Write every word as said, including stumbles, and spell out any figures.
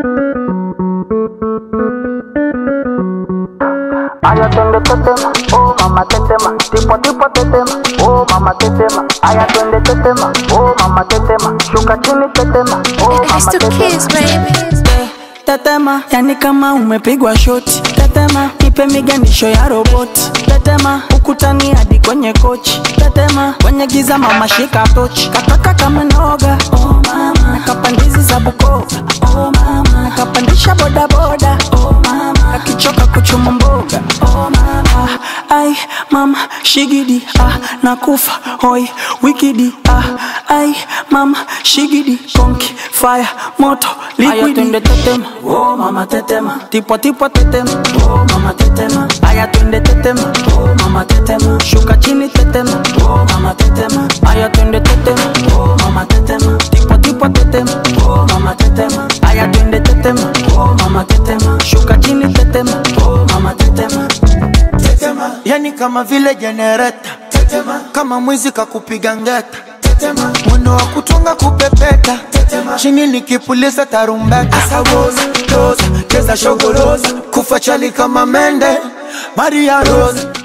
Aya twende tetema, oh mama tetema, tipo tipo tetema, oh mama tetema. Aya twende tetema, oh mama tetema, shuka chini tetema, oh mama tetema. Tetema, yani kama umepigwa shoti. Tetema, nipe miganisho ya roboti. Tetema, ukutani hadi kwenye kochi. Tetema, kwenye giza mama shika tochi. Kataka kama noga, oh mama, nakapandizi za Bukoba, oh mama, nakapandisha boda boda, oh mama, kakichoka kuchuma mboga, oh mama. Ai mama shigidi, ah nakufa hoi wikidi, ah ai mama shigidi, konki fire moto liquidi. Aya twende tetema, oh mama tetema, tipo tipo tetema, oh mama tetema. Aya twende tetema, oh mama tetema, shuka chini tetema, oh mama tetema. Aya twende tetema, oh mama tetema, tipo tipo tetema, oh mama tetema. Aya twende tetema, oh mama tetema, shuka chini tetema, oh mama tetema. Tetema, yani kama vile generator. Tetema, kama mwizi kakupiga ngeta. Tetema, mwendo wa kutunga kupepeta. Tetema, chini nikipuliza tarumbeta. Asawoza, doza, keza shogoroza, kufa chali kama mende Maria Rose,